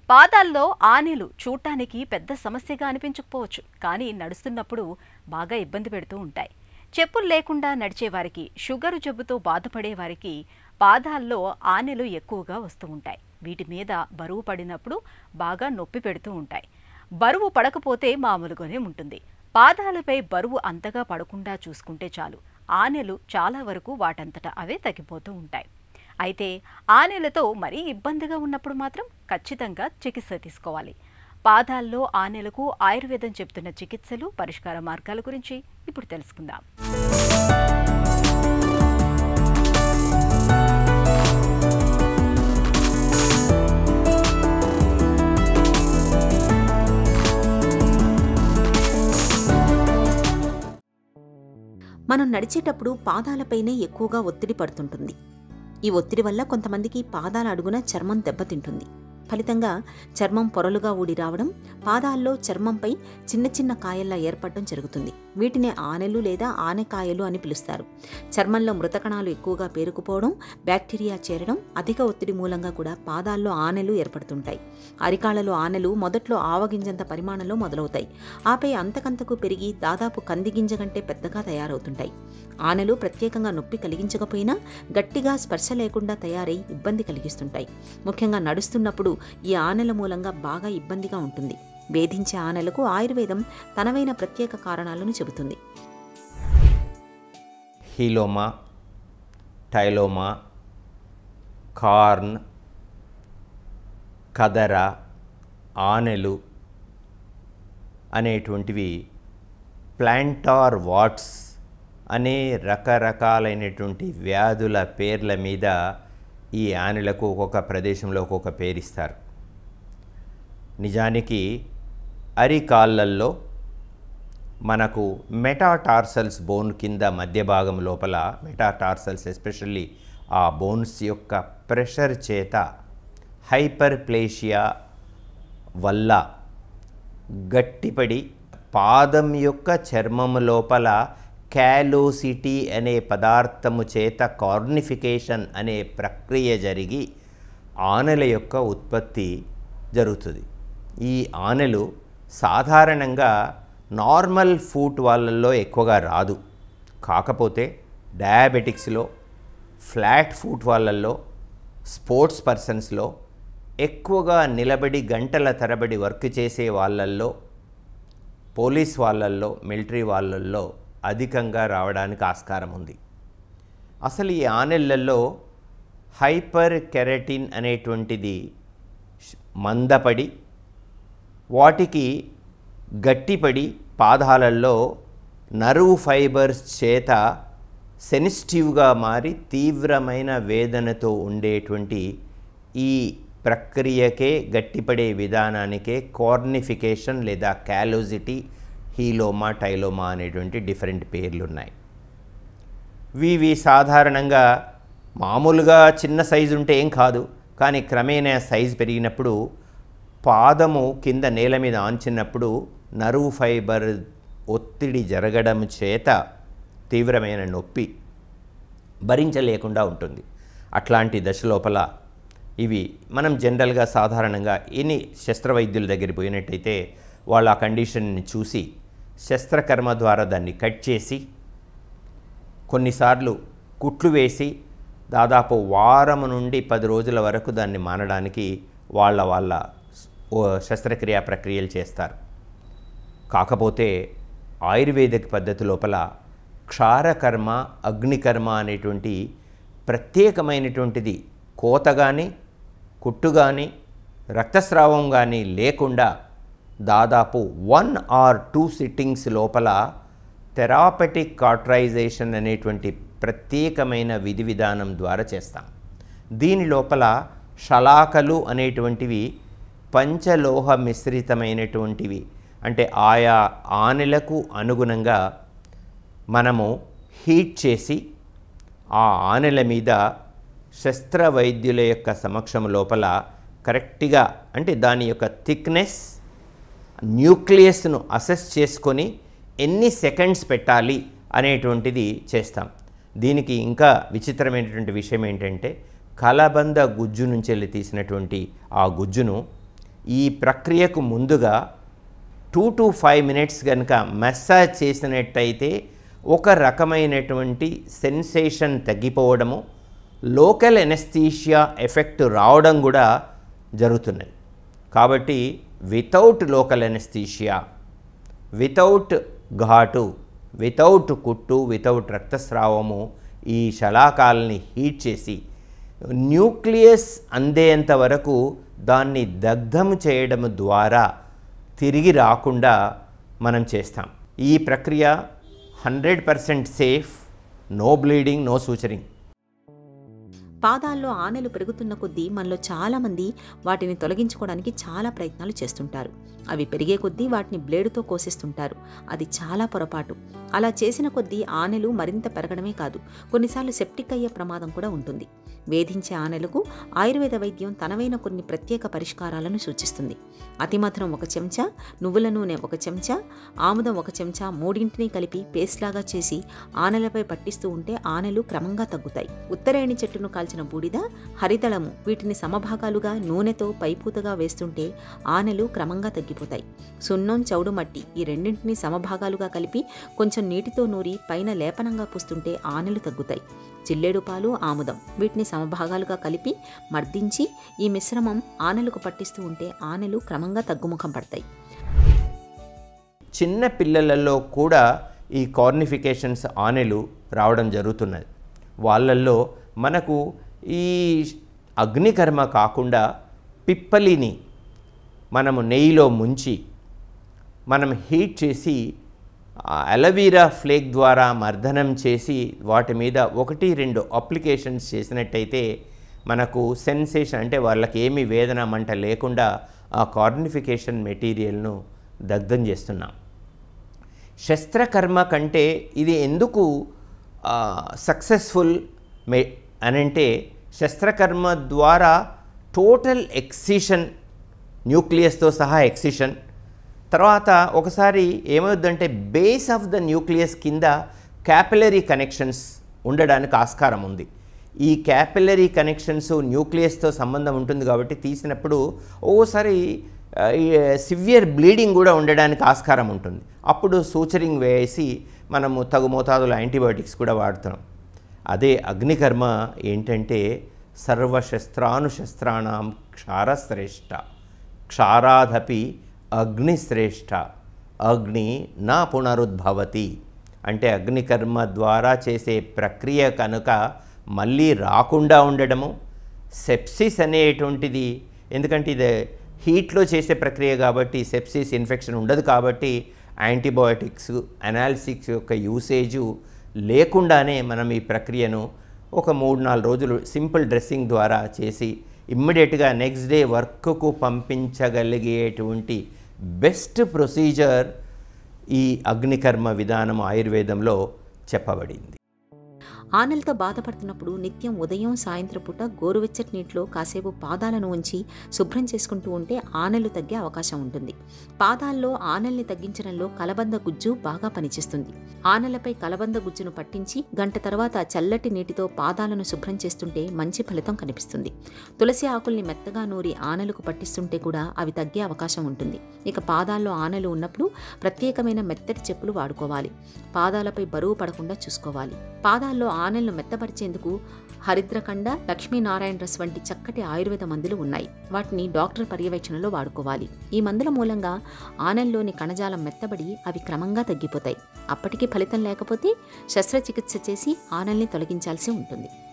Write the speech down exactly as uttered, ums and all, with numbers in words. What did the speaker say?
పాదాల్లో ఆనెలు చూడటానికి పెద్ద సమస్యగా అనిపించకపోవచ్చు, కానీ నడుస్తున్నప్పుడు బాగా ఇబ్బంది పెడుతూ ఉంటాయి. చెప్పులు లేకుండా నడిచేవారికి, షుగరు జబ్బుతో బాధపడే వారికి పాదాల్లో ఆనెలు ఎక్కువగా వస్తూ ఉంటాయి. వీటి మీద బరువు పడినప్పుడు బాగా నొప్పి పెడుతూ ఉంటాయి. బరువు పడకపోతే మామూలుగానే ఉంటుంది. పాదాలపై బరువు అంతగా పడకుండా చూసుకుంటే చాలు, ఆనెలు చాలా వరకు వాటంతట అవే తగ్గిపోతూ ఉంటాయి. అయితే ఆనెలతో మరీ ఇబ్బందిగా ఉన్నప్పుడు మాత్రం ఖచ్చితంగా చికిత్స తీసుకోవాలి. పాదాల్లో ఆనెలకు ఆయుర్వేదం చెప్తున్న చికిత్సలు, పరిష్కార మార్గాల గురించి ఇప్పుడు తెలుసుకుందాం. మనం నడిచేటప్పుడు పాదాలపైనే ఎక్కువగా ఒత్తిడి పడుతుంటుంది. ఈ ఒత్తిడి వల్ల కొంతమందికి పాదాల అడుగున చర్మం దెబ్బతింటుంది. ఫలితంగా చర్మం పొరలుగా ఊడి రావడం, పాదాల్లో చర్మంపై చిన్న చిన్న కాయల్లా ఏర్పడడం జరుగుతుంది. వీటిని ఆనెలు లేదా ఆనెకాయలు అని పిలుస్తారు. చర్మంలో మృతకణాలు ఎక్కువగా పేరుకుపోవడం, బ్యాక్టీరియా చేరడం, అధిక ఒత్తిడి మూలంగా కూడా పాదాల్లో ఆనెలు ఏర్పడుతుంటాయి. అరికాళ్లలో ఆనెలు మొదట్లో ఆవగింజంత పరిమాణంలో మొదలవుతాయి. ఆపై అంతకంతకు పెరిగి దాదాపు కందిగింజ కంటే పెద్దగా తయారవుతుంటాయి. ఆనెలు ప్రత్యేకంగా నొప్పి కలిగించకపోయినా గట్టిగా స్పర్శ లేకుండా తయారై ఇబ్బంది కలిగిస్తుంటాయి. ముఖ్యంగా నడుస్తున్నప్పుడు ఈ ఆనెల మూలంగా బాగా ఇబ్బందిగా ఉంటుంది. వేధించే ఆనెలకు ఆయుర్వేదం తనవైన ప్రత్యేక కారణాలను చెబుతుంది. హీలోమా, టైలోమా, కార్న్, కదర, ఆనెలు అనేటువంటివి ప్లాంటార్ వాట్స్ అనే రకరకాలైనటువంటి వ్యాధుల పేర్ల మీద ఈ ఆనెలకు ఒక్కొక్క ప్రదేశంలో ఒక్కొక్క పేరిస్తారు. నిజానికి అరికాళ్ళల్లో మనకు మెటాటార్సల్స్ బోన్ కింద మధ్య భాగం లోపల మెటాటార్సల్స్ ఎస్పెషల్లీ ఆ బోన్స్ యొక్క ప్రెషర్ చేత హైపర్ప్లేషియా వల్ల గట్టిపడి పాదం యొక్క చర్మం లోపల క్యాలోసిటీ అనే పదార్థము చేత కార్నిఫికేషన్ అనే ప్రక్రియ జరిగి ఆనెల యొక్క ఉత్పత్తి జరుగుతుంది. ఈ ఆనెలు సాధారణంగా నార్మల్ ఫుట్ వాళ్ళల్లో ఎక్కువగా రాదు. కాకపోతే డయాబెటిక్స్లో, ఫ్లాట్ ఫుట్ వాళ్ళల్లో, స్పోర్ట్స్ పర్సన్స్లో, ఎక్కువగా నిలబడి గంటల తరబడి వర్క్ చేసే వాళ్ళల్లో, పోలీస్ వాళ్ళల్లో, మిలిటరీ వాళ్ళల్లో అధికంగా రావడానికి ఆస్కారం ఉంది. అసలు ఈ ఆనెళ్లలో హైపర్ కెరటిన్ అనేటువంటిది మందపడి వాటికి గట్టిపడి పాదాలలో నర్వ్ ఫైబర్స్ చేత సెన్సిటివ్గా మారి తీవ్రమైన వేదనతో ఉండేటువంటి ఈ ప్రక్రియకే, గట్టిపడే విధానానికే కార్నిఫికేషన్ లేదా క్యాలోసిటీ, హీలోమా, టైలోమా అనేటువంటి డిఫరెంట్ పేర్లు ఉన్నాయి. ఇవి సాధారణంగా మామూలుగా చిన్న సైజు ఉంటే ఏం కాదు, కానీ క్రమేణా సైజు పెరిగినప్పుడు పాదము కింద నేల మీద ఆంచినప్పుడు నర్వ్ ఫైబర్ ఒత్తిడి జరగడం చేత తీవ్రమైన నొప్పి భరించలేకుండా ఉంటుంది. అట్లాంటి దశ లోపల ఇవి మనం జనరల్గా సాధారణంగా ఎన్ని శస్త్రవైద్యుల దగ్గర పోయినట్టయితే వాళ్ళు ఆ కండిషన్ని చూసి శస్త్రకర్మ ద్వారా దాన్ని కట్ చేసి, కొన్నిసార్లు కుట్లు వేసి దాదాపు వారం నుండి పది రోజుల వరకు దాన్ని మానడానికి వాళ్ళ వాళ్ళ శస్త్రక్రియ ప్రక్రియలు చేస్తారు. కాకపోతే ఆయుర్వేదిక్ పద్ధతి లోపల క్షారకర్మ, అగ్నికర్మ అనేటువంటి ప్రత్యేకమైనటువంటిది కోత కానీ, కుట్టు కానీ, రక్తస్రావం కానీ లేకుండా దాదాపు వన్ ఆర్ టూ సిట్టింగ్స్ లోపల థెరాపెటిక్ కాట్రైజేషన్ అనేటువంటి ప్రత్యేకమైన విధి విధానం ద్వారా చేస్తాం. దీని లోపల శలాకలు అనేటువంటివి పంచలోహ మిశ్రితమైనటువంటివి, అంటే ఆయా ఆనెలకు అనుగుణంగా మనము హీట్ చేసి ఆ ఆనెల మీద శస్త్రవైద్యుల యొక్క సమక్షం లోపల కరెక్ట్గా, అంటే దాని యొక్క థిక్నెస్, న్యూక్లియస్ను అసెస్ చేసుకొని ఎన్ని సెకండ్స్ పెట్టాలి అనేటువంటిది చేస్తాం. దీనికి ఇంకా విచిత్రమైనటువంటి విషయం ఏంటంటే కలబంద గుజ్జు నుంచి వెళ్ళి తీసినటువంటి ఆ గుజ్జును ఈ ప్రక్రియకు ముందుగా టూ టు ఫైవ్ మినిట్స్ కనుక మసాజ్ చేసినట్టయితే ఒక రకమైనటువంటి సెన్సేషన్ తగ్గిపోవడము, లోకల్ ఎనస్థీషియా ఎఫెక్ట్ రావడం కూడా జరుగుతున్నది. కాబట్టి వితౌట్ లోకల్ ఎనస్థీషియా, వితౌట్ ఘాటు, వితౌట్ కుట్టు, వితౌట్ రక్తస్రావము ఈ శలాకాలని హీట్ చేసి న్యూక్లియస్ అందేంత వరకు దాన్ని దగ్ధం చేయడం ద్వారా తిరిగి రాకుండా మనం చేస్తాం. ఈ ప్రక్రియ hundred percent safe, no bleeding, no suturing. పాదాల్లో ఆనెలు పెరుగుతున్న కొద్దీ మనలో చాలామంది వాటిని తొలగించుకోవడానికి చాలా ప్రయత్నాలు చేస్తుంటారు. అవి పెరిగే కొద్దీ వాటిని బ్లేడుతో కోసేస్తుంటారు. అది చాలా పొరపాటు. అలా చేసిన కొద్దీ ఆనెలు మరింత పెరగడమే కాదు, కొన్నిసార్లు సెప్టిక్ అయ్యే ప్రమాదం కూడా ఉంటుంది. వేధించే ఆనెలకు ఆయుర్వేద వైద్యం తనవైన కొన్ని ప్రత్యేక పరిష్కారాలను సూచిస్తుంది. అతిమధురం ఒక చెంచా, నువ్వుల నూనె ఒక చెంచా, ఆముదం ఒక చెంచా మూడింటిని కలిపి పేస్ట్లాగా చేసి ఆనెలపై పట్టిస్తూ ఉంటే ఆనెలు క్రమంగా తగ్గుతాయి. ఉత్తరేణి చెట్టును కాల్చిన బూడిద, హరితళము వీటిని సమభాగాలుగా నూనెతో పైపూతగా వేస్తుంటే ఆనెలు క్రమంగా తగ్గిపోతాయి. సున్నం, చౌడు మట్టి ఈ రెండింటిని సమభాగాలుగా కలిపి కొంచెం నీటితో నూరి పైన లేపనంగా పూస్తుంటే ఆనెలు తగ్గుతాయి. జిల్లేడు పాలు, ఆముదం వీటిని సమభాగాలుగా కలిపి మర్దించి ఈ మిశ్రమం ఆనెలకు పట్టిస్తూ ఉంటే ఆనెలు క్రమంగా తగ్గుముఖం పడతాయి. చిన్న పిల్లలలో కూడా ఈ కార్నిఫికేషన్స్ ఆనెలు రావడం జరుగుతున్నది. వాళ్ళల్లో మనకు ఈ అగ్నికర్మ కాకుండా పిప్పలిని మనము నెయ్యిలో ముంచి మనం హీట్ చేసి అలవీరా ఫ్లేక్ ద్వారా మర్దనం చేసి వాటి మీద ఒకటి రెండు అప్లికేషన్స్ చేసినట్టయితే మనకు సెన్సేషన్, అంటే వాళ్ళకి ఏమీ వేదన మంట లేకుండా ఆ కార్నిఫికేషన్ మెటీరియల్ను దగ్ధం చేస్తున్నాం. శస్త్రకర్మ కంటే ఇది ఎందుకు సక్సెస్ఫుల్ మే అనంటే, శస్త్రకర్మ ద్వారా టోటల్ ఎక్సిషన్, న్యూక్లియస్తో సహా ఎక్సిషన్, తర్వాత ఒకసారి ఏమవుద్దంటే బేస్ ఆఫ్ ద న్యూక్లియస్ కింద క్యాపిలరీ కనెక్షన్స్ ఉండడానికి ఆస్కారం ఉంది. ఈ క్యాపిలరీ కనెక్షన్స్ న్యూక్లియస్తో సంబంధం ఉంటుంది కాబట్టి తీసినప్పుడు ఓసారి సివియర్ బ్లీడింగ్ కూడా ఉండడానికి ఆస్కారం ఉంటుంది. అప్పుడు సూచరింగ్ వేసి మనము తగు మోతాదులో యాంటీబయాటిక్స్ కూడా వాడుతున్నాం. అదే అగ్నికర్మ ఏంటంటే సర్వశస్త్రానుశస్త్రాణం క్షారశ్రేష్ఠ, క్షారాదపి అగ్నిశ్రేష్ఠ, అగ్ని నా పునరుద్భవతి. అంటే అగ్నికర్మ ద్వారా చేసే ప్రక్రియ కనుక మళ్ళీ రాకుండా ఉండడము. సెప్సిస్ అనేటువంటిది, ఎందుకంటే ఇది హీట్లో చేసే ప్రక్రియ కాబట్టి సెప్సిస్ ఇన్ఫెక్షన్ ఉండదు కాబట్టి యాంటీబయాటిక్స్, అనాలిసిక్స్ యొక్క యూసేజు లేకుండానే మనం ఈ ప్రక్రియను ఒక మూడు నాలుగు రోజులు సింపుల్ డ్రెస్సింగ్ ద్వారా చేసి ఇమ్మీడియట్గా నెక్స్ట్ డే వర్క్కు పంపించగలిగేటువంటి బెస్ట్ ప్రొసీజర్ ఈ అగ్నికర్మ విధానం ఆయుర్వేదంలో చెప్పబడింది. ఆనెలతో బాధపడుతున్నప్పుడు నిత్యం ఉదయం సాయంత్రం పూట గోరువెచ్చటి నీటిలో కాసేపు పాదాలను ఉంచి శుభ్రం చేసుకుంటూ ఉంటే ఆనెలు తగ్గే అవకాశం ఉంటుంది. పాదాల్లో ఆనెల్ని తగ్గించడంలో కలబంద గుజ్జు బాగా పనిచేస్తుంది. ఆనెలపై కలబంద గుజ్జును పట్టించి గంట తర్వాత చల్లటి నీటితో పాదాలను శుభ్రం చేస్తుంటే మంచి ఫలితం కనిపిస్తుంది. తులసి ఆకుల్ని మెత్తగా నూరి ఆనెలకు పట్టిస్తుంటే కూడా అవి తగ్గే అవకాశం ఉంటుంది. ఇక పాదాల్లో ఆనెలు ఉన్నప్పుడు ప్రత్యేకమైన మెత్తటి చెప్పులు వాడుకోవాలి. పాదాలపై బరువు పడకుండా చూసుకోవాలి. పాదాల్లో ఆనెలను మెత్తపరిచేందుకు హరిద్రకండ, లక్ష్మీనారాయణ రస్ వంటి చక్కటి ఆయుర్వేద మందులు ఉన్నాయి. వాటిని డాక్టర్ పర్యవేక్షణలో వాడుకోవాలి. ఈ మందుల మూలంగా ఆనెల్లోని కణజాలం మెత్తబడి అవి క్రమంగా తగ్గిపోతాయి. అప్పటికీ ఫలితం లేకపోతే శస్త్రచికిత్స చేసి ఆనెల్ని తొలగించాల్సి ఉంటుంది.